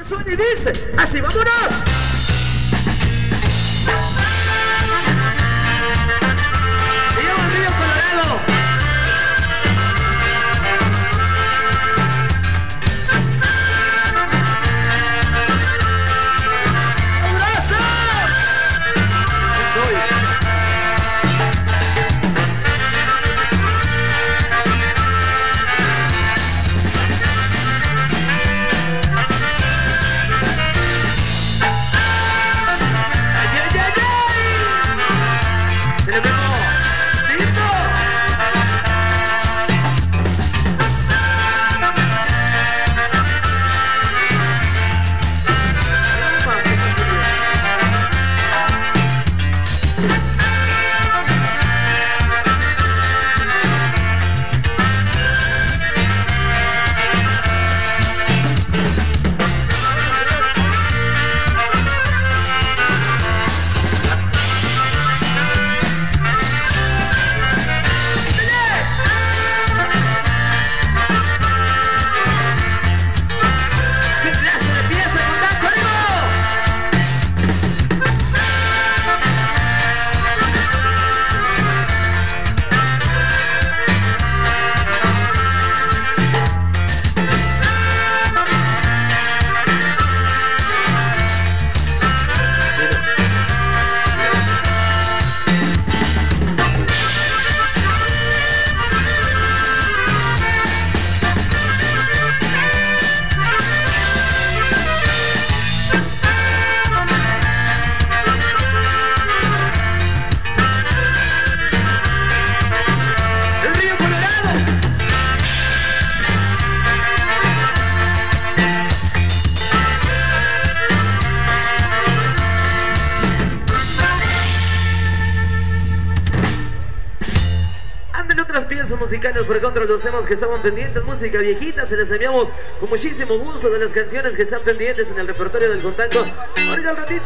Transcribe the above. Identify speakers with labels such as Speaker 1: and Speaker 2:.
Speaker 1: suena y dice, así vámonos. Río Colorado. ¡Abrazo! Soy. Otras piezas musicales por contra los temas que estaban pendientes, música viejita, se les enviamos con muchísimo gusto de las canciones que están pendientes en el repertorio del contacto. Ahorita al ratito